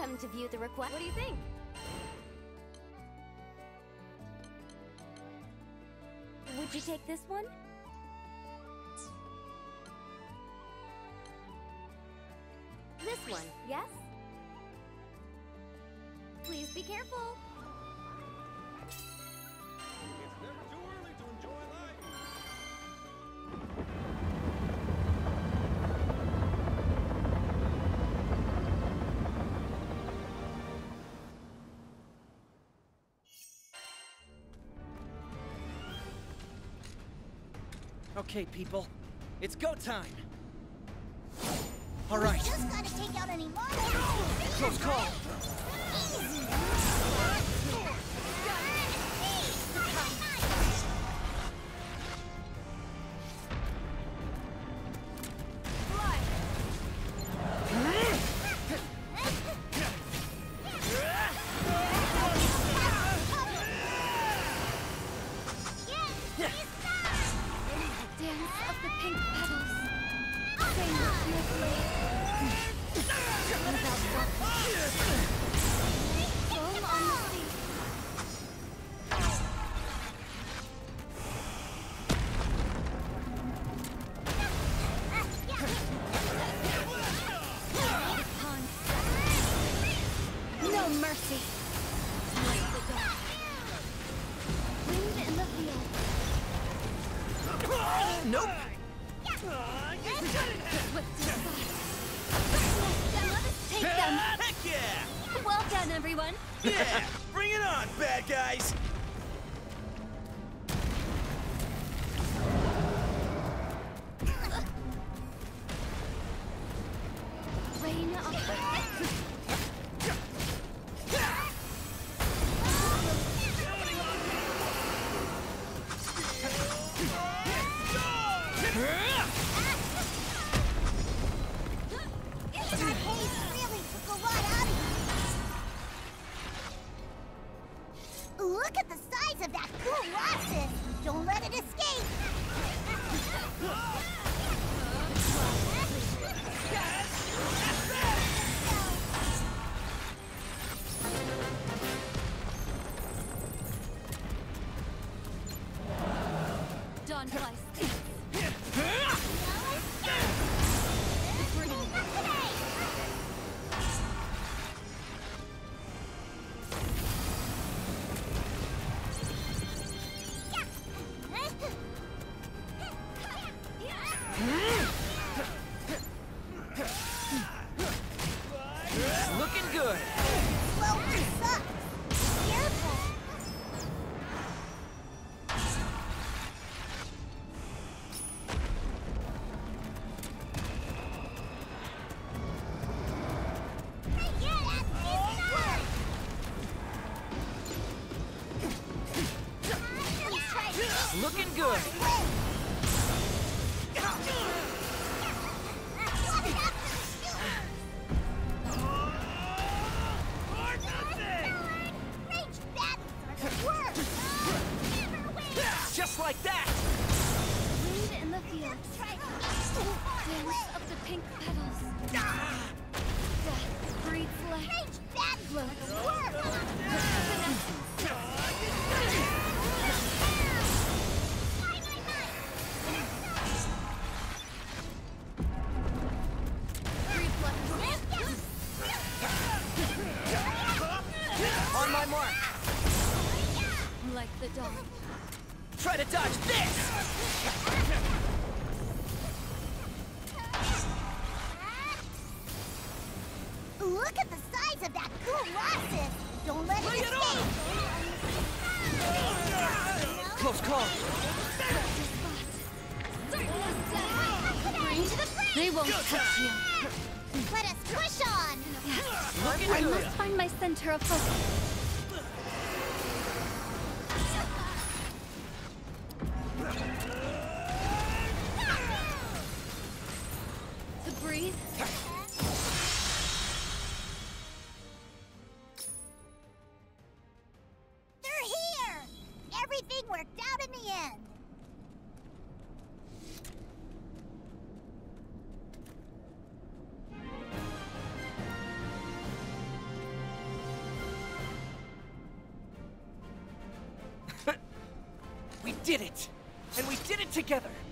come to view the request. What do you think? Would you take this one? This one, yes? Please be careful. It's never too early to enjoy life. Okay, people. It's go time! Alright. Just gotta take out any monsters. Close call! Mercy. Wind in the field. Nope! Let us take them. Heck yeah! Well done, everyone. Yeah! Bring it on, bad guys! Reign of Look at the size of that Colossus! Don't let it escape! Dawn Flies. Looking good! Slow sucks! Careful! Looking good! Just like that! Wind in the field. Dance of the pink petals. Death breathes life. Floats. On my mark! Like the dawn. Try to dodge this! Look at the size of that Colossus! Don't let it escape! Close call! They won't touch you. Let us push on! Looking I good! must find my center of focus. To breathe. They're here! Everything worked out in the end! did it! And we did it together!